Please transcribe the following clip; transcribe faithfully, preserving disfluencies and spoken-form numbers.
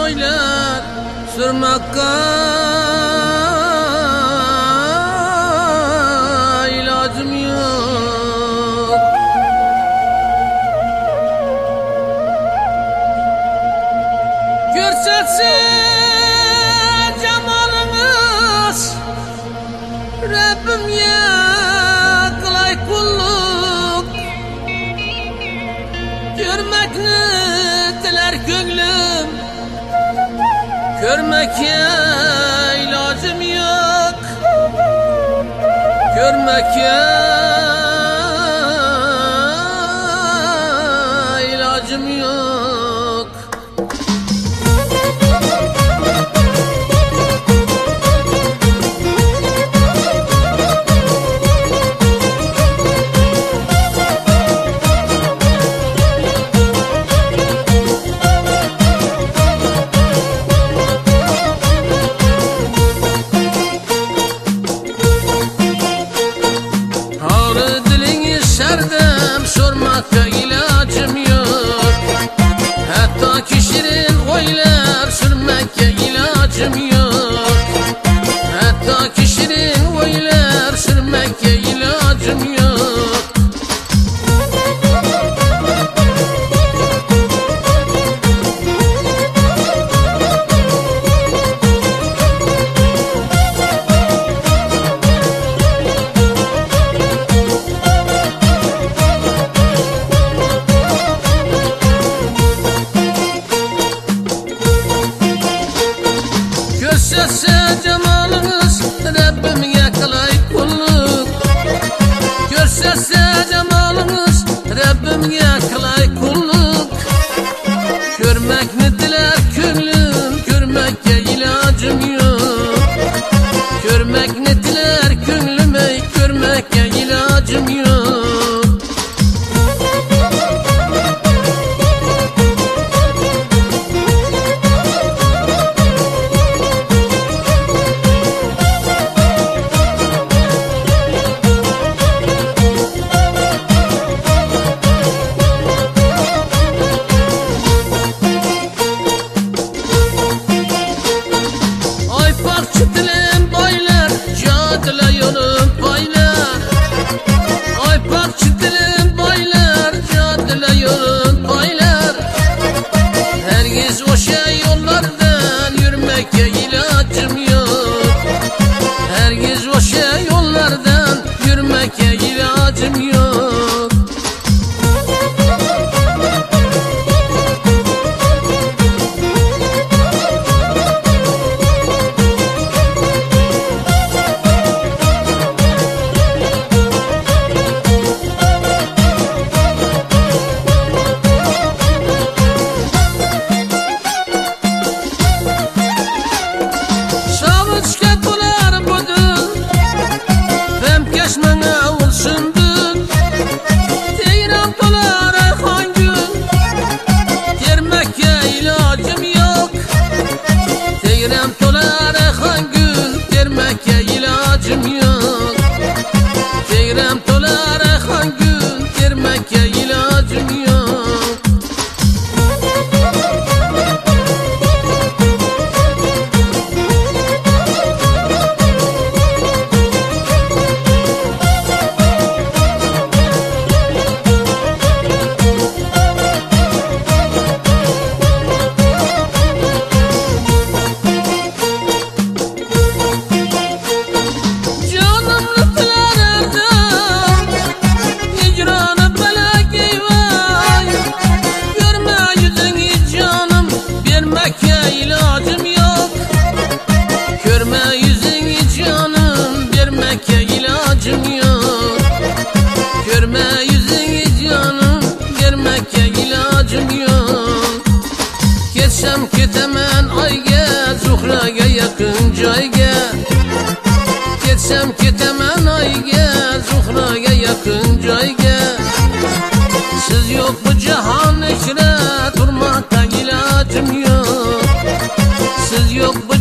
oylar sürmakka ilacım yok. Görsetse cemalınız Rabbim ya kılay kulluk, görmekni diler gönlüm, görmekye ilacım yok, görmekye ilacım yok. Serdem sormakka ilacım yok, hatta kişinin oylar sürmekka ilacım yok, hatta kişinin oylar sürmekka ilacım yok. Gösterse cemalınız Rabbim'e kılay kulluk, gösterse cemalınız Rabbim'e kılay kulluk, görmekni diler gönlüm, görmekye ilacım yok, görmekni diler gönlüm, ey görmekye ilacım yok. O şey yollardan yürümekye ilacım yok, herkes o şey yollardan yürümekye ilacım yok. İlacım yok, teyrem tolar han gün, germekye ilacım yok. İlacım yok, görme yüzünü canım, vermekye ilacım yok, görme yüzünü canım, vermekye ilacım yok. Geçsem ketemen ayge, zuhraga yakın cayge, geçsem ketemen ayge, zuhraga yakın cayge. Siz yok bu cihan içre, durmakta ilacım yok, siz yok